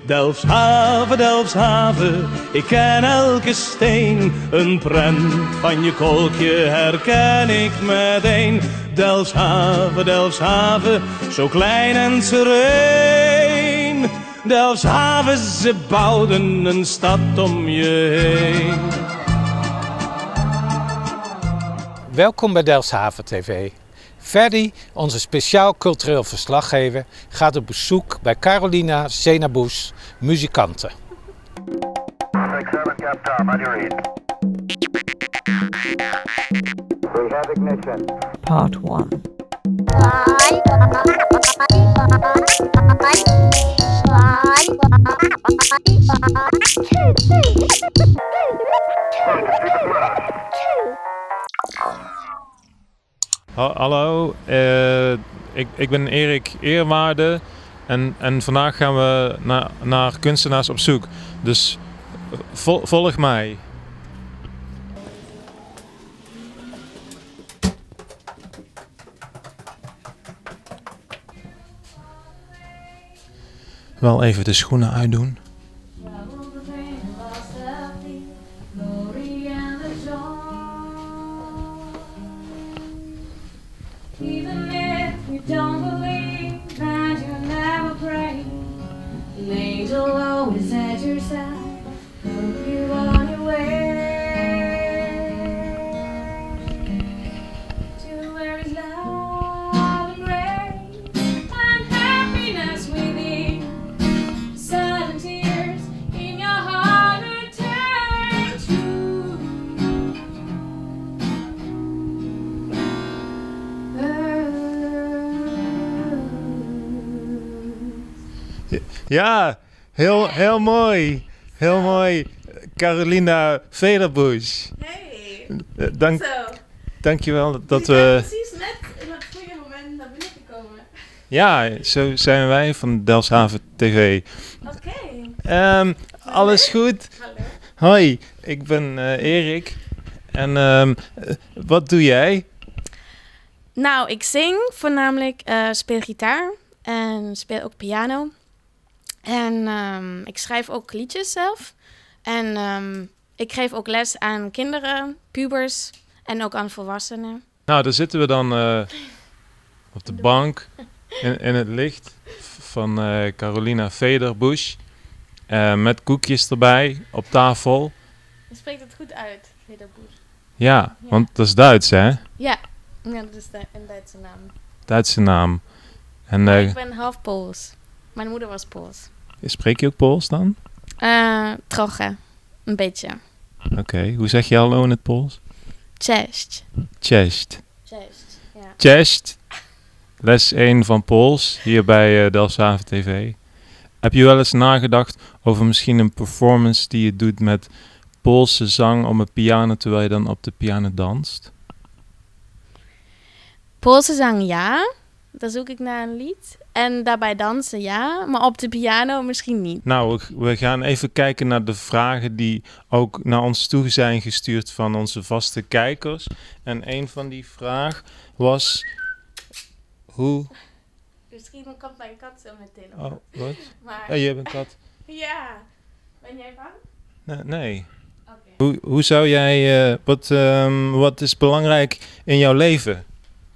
Delfshaven, Delfshaven, ik ken elke steen. Een prent van je kolkje herken ik meteen. Delfshaven, Delfshaven, zo klein en sereen. Delfshaven, ze bouwden een stad om je heen. Welkom bij Delfshaven TV. Ferdy, onze speciaal cultureel verslaggever, gaat op bezoek bij Carolina Zenabush, muzikante. Part 1. Hallo, ik ben Erik Eerwaarde en vandaag gaan we naar kunstenaars op zoek. Dus volg mij. Wel even de schoenen uitdoen. Even if you don't believe that you'll never pray, an angel always at your side, help you on your way to where is love and grace and happiness within. Sudden tears in your heart return true. Ja, heel mooi. Heel mooi. Carolina Zenabush. Hey, Dankjewel dat je bent we... precies net in het goede moment naar binnen gekomen. Ja, zo zijn wij van Delfshaven TV. Oké. Alles goed? Hallo. Hoi, ik ben Erik. En wat doe jij? Nou, ik zing voornamelijk, speel gitaar en speel ook piano. En ik schrijf ook liedjes zelf. En ik geef ook les aan kinderen, pubers en ook aan volwassenen. Nou, daar zitten we dan op de bank in het licht van Carolina Zenabush. Met koekjes erbij op tafel. Je spreekt het goed uit, Zenabush. Ja, want dat is Duits, hè? Ja, dat is een Duitse naam. Duitse naam. En Maar ik ben half Pools. Mijn moeder was Pools. spreek je ook Pools dan? Trochę. Een beetje. Oké, hoe zeg je hallo in het Pools? Cześć. Cześć. Cześć, ja. Cześć. Les 1 van Pools, hier bij Delfshaven TV. Heb je wel eens nagedacht over misschien een performance die je doet met Poolse zang op een piano terwijl je dan op de piano danst? Poolse zang ja. Dan zoek ik naar een lied. En daarbij dansen ja. Maar op de piano misschien niet. Nou, we gaan even kijken naar de vragen die ook naar ons toe zijn gestuurd van onze vaste kijkers. En een van die vragen was... Hoe... Misschien komt mijn kat zo meteen op. Oh, wat? Maar Oh, je hebt een kat. ja. Ben jij bang? Nee. Oké. Hoe zou jij... wat is belangrijk in jouw leven?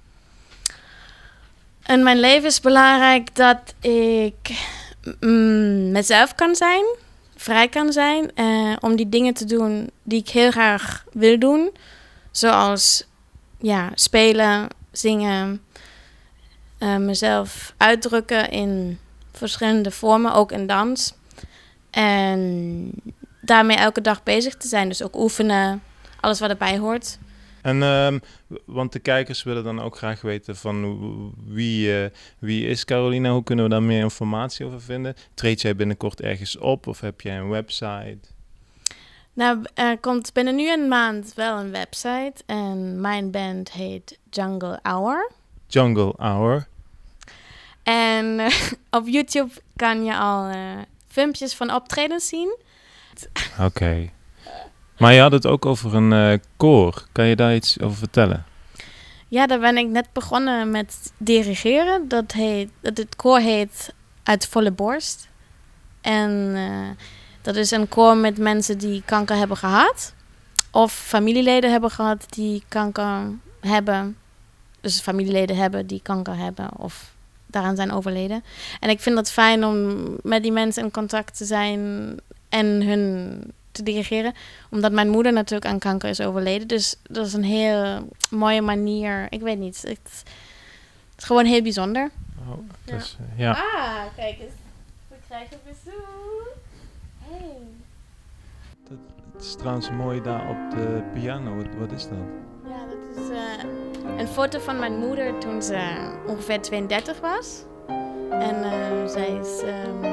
In mijn leven is belangrijk dat ik mezelf kan zijn. Vrij kan zijn. Om die dingen te doen die ik heel graag wil doen. Zoals spelen, zingen. Mezelf uitdrukken in verschillende vormen, ook in dans. En daarmee elke dag bezig te zijn. Dus ook oefenen, alles wat erbij hoort. En, want de kijkers willen dan ook graag weten van wie is Carolina? Hoe kunnen we daar meer informatie over vinden? Treed jij binnenkort ergens op of heb jij een website? Nou, er komt binnen nu een maand wel een website. En mijn band heet Jungle Hour. Jungle Hour. En op YouTube kan je al filmpjes van optredens zien. Oké. Maar je had het ook over een koor. Kan je daar iets over vertellen? Ja, daar ben ik net begonnen met dirigeren. Het koor heet Uit Volle Borst. En dat is een koor met mensen die kanker hebben gehad. Of familieleden hebben gehad die kanker hebben. Dus familieleden hebben die kanker hebben of daaraan zijn overleden. En ik vind het fijn om met die mensen in contact te zijn en hun te dirigeren. Omdat mijn moeder natuurlijk aan kanker is overleden. Dus dat is een heel mooie manier. Ik weet niet. Het is gewoon heel bijzonder. Oh, dus, ja. Ah, kijk eens. We krijgen bezoek. Hey. Het is trouwens mooi daar op de piano. Wat is dat? Ja, dat is een foto van mijn moeder toen ze ongeveer 32 was. En zij is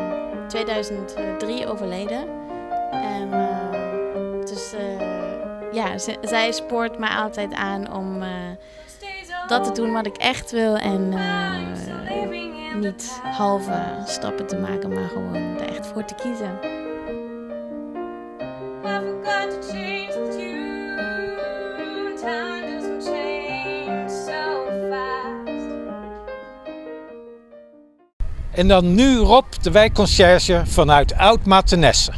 2003 overleden. En dus ja, zij spoort mij altijd aan om dat te doen wat ik echt wil. En niet halve stappen te maken, maar gewoon er echt voor te kiezen. En dan nu Rob, de wijkconciërge vanuit Oud-Mathenesse.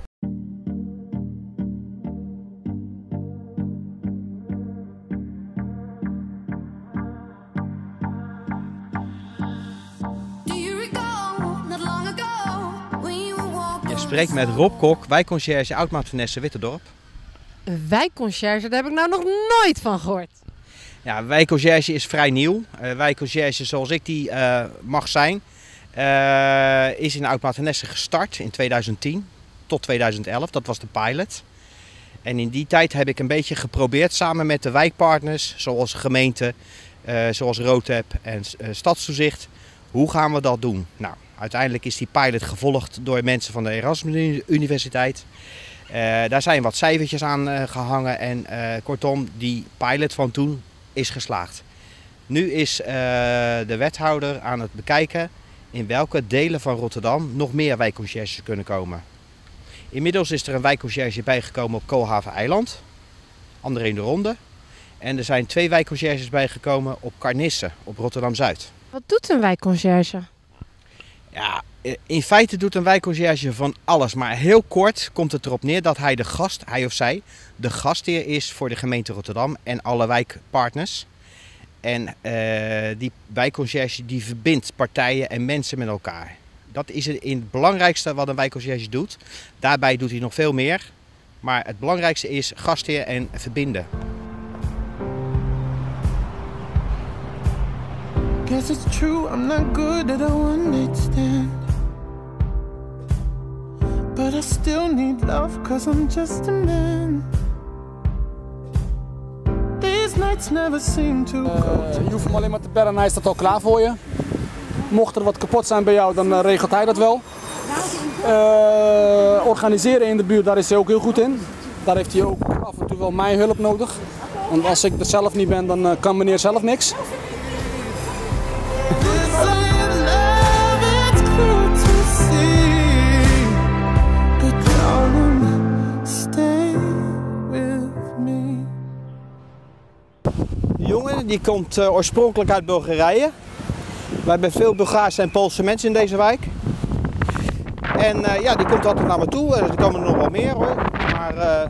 Je spreekt met Rob Kok, wijkconciërge Oud-Mathenesse, Witterdorp. Een wijkconciërge, daar heb ik nou nog nooit van gehoord. Ja, wijkconciërge is vrij nieuw. Wijkconciërge zoals ik die mag zijn, is in Oud-Mathenesse gestart in 2010 tot 2011. Dat was de pilot. En in die tijd heb ik een beetje geprobeerd samen met de wijkpartners, zoals gemeente, zoals Rotep en Stadstoezicht. Hoe gaan we dat doen? Nou, uiteindelijk is die pilot gevolgd door mensen van de Erasmus Universiteit. Daar zijn wat cijfertjes aan gehangen en kortom, die pilot van toen is geslaagd. Nu is de wethouder aan het bekijken in welke delen van Rotterdam nog meer wijkconciërges kunnen komen. Inmiddels is er een wijkconciërge bijgekomen op Koolhaven Eiland, André de Ronde. En er zijn 2 wijkconciërges bijgekomen op Carnisse, op Rotterdam-Zuid. Wat doet een wijkconciërge? Ja, in feite doet een wijkconciërge van alles, maar heel kort komt het erop neer dat hij of zij de gastheer is voor de gemeente Rotterdam en alle wijkpartners. En die wijkconciërge die verbindt partijen en mensen met elkaar. Dat is het belangrijkste wat een wijkconciërge doet. Daarbij doet hij nog veel meer, maar het belangrijkste is gastheer en verbinden. Guess it's true, I'm not good at a one-night stand. But I still need love, cause I'm just a man. These nights never seem to go. Je hoeft hem alleen maar te bellen en hij staat al klaar voor je. Mocht er wat kapot zijn bij jou, dan regelt hij dat wel. Organiseren in de buurt, daar is hij ook heel goed in. Daar heeft hij ook af en toe wel mijn hulp nodig. Want als ik er zelf niet ben, dan kan meneer zelf niks. De jongen die komt oorspronkelijk uit Bulgarije. We hebben veel Bulgaarse en Poolse mensen in deze wijk. En ja, die komt altijd naar me toe. Er komen er nog wel meer hoor. Maar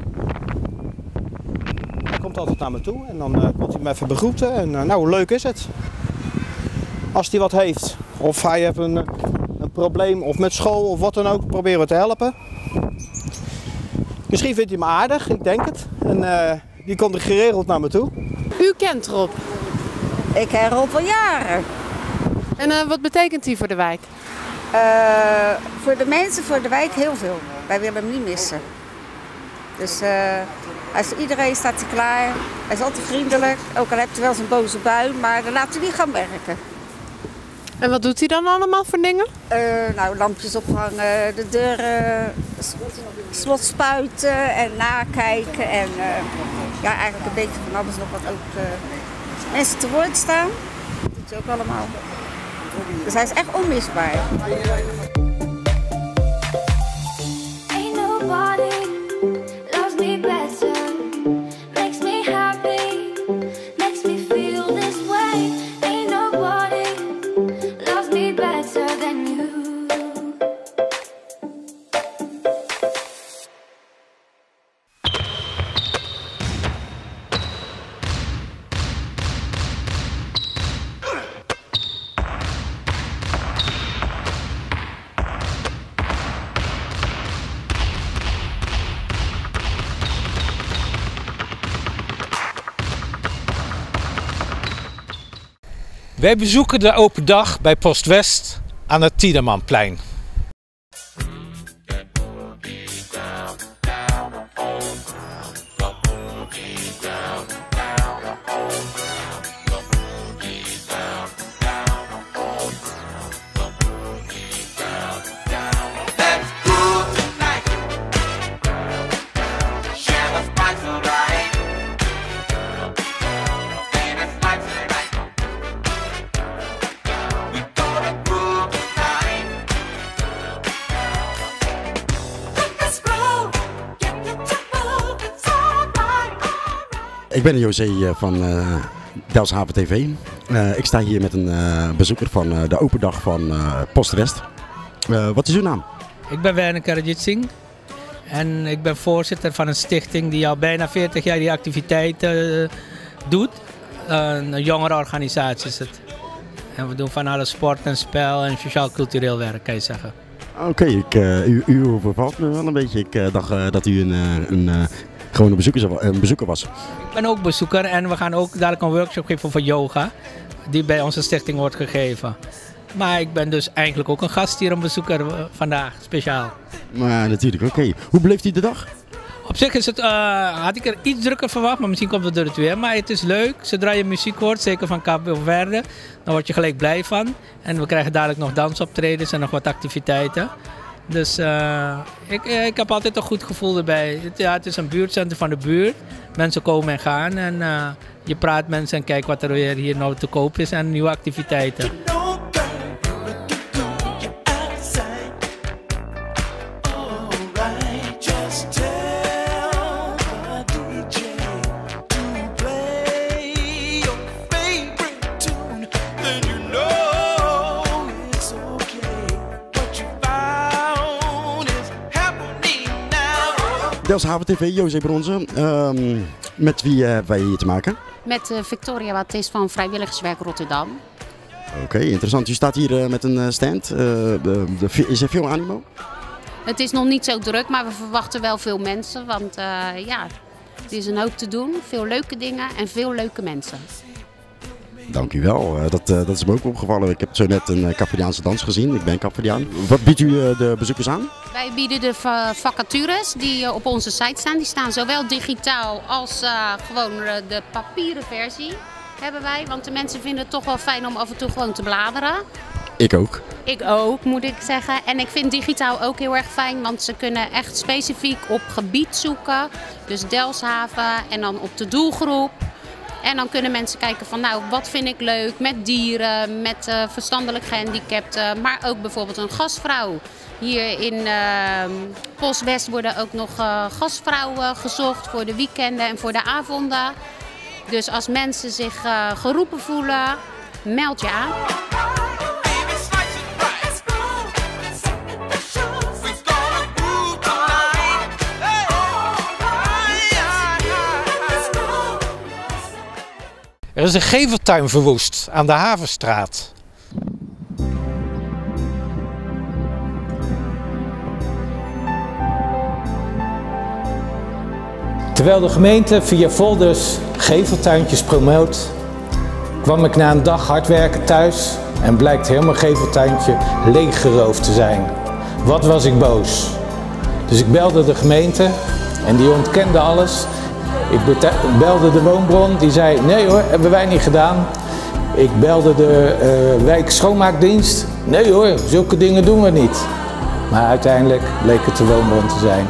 hij komt altijd naar me toe en dan komt hij me even begroeten. En nou, hoe leuk is het? Als hij wat heeft of hij heeft een probleem of met school of wat dan ook, proberen we te helpen. Misschien vindt hij me aardig, ik denk het. En die komt er geregeld naar me toe. U kent Rob. Ik ken Rob al jaren. En wat betekent hij voor de wijk? Voor de mensen, voor de wijk heel veel. Wij willen hem niet missen. Dus iedereen staat er klaar. Hij is altijd vriendelijk. Ook al heeft hij wel zijn boze bui, maar dan laat hij niet gaan werken. En wat doet hij dan allemaal voor dingen? Nou, lampjes ophangen, de deuren slot spuiten en nakijken. En ja, eigenlijk een beetje van alles nog wat ook mensen te woord staan. Dat doet hij ook allemaal. Dus hij is echt onmisbaar. Ain't nobody loves me better, makes me happy, makes me feel this way. Ain't nobody loves me better than you. Wij bezoeken de open dag bij Post West aan het Tiedemanplein. Ik ben José van Delfshaven TV. Ik sta hier met een bezoeker van de open dag van Post West. Wat is uw naam? Ik ben Werner Karajit Singh en ik ben voorzitter van een stichting die al bijna 40 jaar die activiteiten doet. Een jongerenorganisatie is het. En we doen van alles sport en spel en sociaal-cultureel werk, kan je zeggen. Oké, u overvalt me wel een beetje. Ik dacht dat u gewoon een bezoeker was. Ik ben ook bezoeker en we gaan ook dadelijk een workshop geven voor yoga, die bij onze stichting wordt gegeven. Maar ik ben dus eigenlijk ook een gast hier, een bezoeker vandaag, speciaal. Maar natuurlijk, oké. Hoe beleeft u de dag? Op zich is het, had ik er iets drukker verwacht, maar misschien komt het door het weer. Maar het is leuk, zodra je muziek hoort, zeker van Cabo Verde, dan word je gelijk blij van. En we krijgen dadelijk nog dansoptredens en nog wat activiteiten. Dus ik heb altijd een goed gevoel erbij. Het is een buurtcentrum van de buurt. Mensen komen en gaan en je praat mensen en kijkt wat er weer hier nou te koop is en nieuwe activiteiten. Delfshaven TV, José Bronzen. Met wie hebben wij hier te maken? Met Victoria Wattes van Vrijwilligerswerk Rotterdam. Oké, interessant. U staat hier met een stand. Is er veel animo? Het is nog niet zo druk, maar we verwachten wel veel mensen. Want ja, er is een hoop te doen. Veel leuke dingen en veel leuke mensen. Dank u wel. Dat is me ook opgevallen. Ik heb zo net een Capverdiaanse dans gezien. Ik ben Capverdiaan. Wat biedt u de bezoekers aan? Wij bieden de vacatures die op onze site staan. Die staan zowel digitaal als gewoon de papieren versie hebben wij. Want de mensen vinden het toch wel fijn om af en toe gewoon te bladeren. Ik ook. Ik ook, moet ik zeggen. En ik vind digitaal ook heel erg fijn, want ze kunnen echt specifiek op gebied zoeken. Dus Delfshaven en dan op de doelgroep. En dan kunnen mensen kijken van nou, wat vind ik leuk met dieren, met verstandelijk gehandicapten, maar ook bijvoorbeeld een gastvrouw. Hier in Post West worden ook nog gastvrouwen gezocht voor de weekenden en voor de avonden. Dus als mensen zich geroepen voelen, meld je aan. Er is een geveltuin verwoest aan de Havenstraat. Terwijl de gemeente via folders geveltuintjes promoot, kwam ik na een dag hard werken thuis en blijkt heel mijn geveltuintje leeggeroofd te zijn. Wat was ik boos. Dus ik belde de gemeente en die ontkende alles. Ik belde de woonbron, die zei nee hoor, hebben wij niet gedaan. Ik belde de wijkschoonmaakdienst. Nee hoor, zulke dingen doen we niet. Maar uiteindelijk bleek het de woonbron te zijn.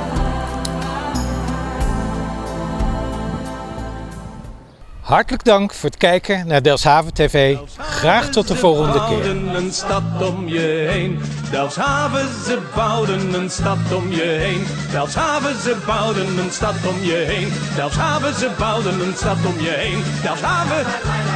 Hartelijk dank voor het kijken naar Delfshaven TV. Graag tot de volgende keer. Een stad om je heen. Delfshaven, ze bouwden een stad om je heen. Delfshaven, ze bouwden een stad om je heen. Delfshaven, ze bouwden een stad om je heen. Delfshaven.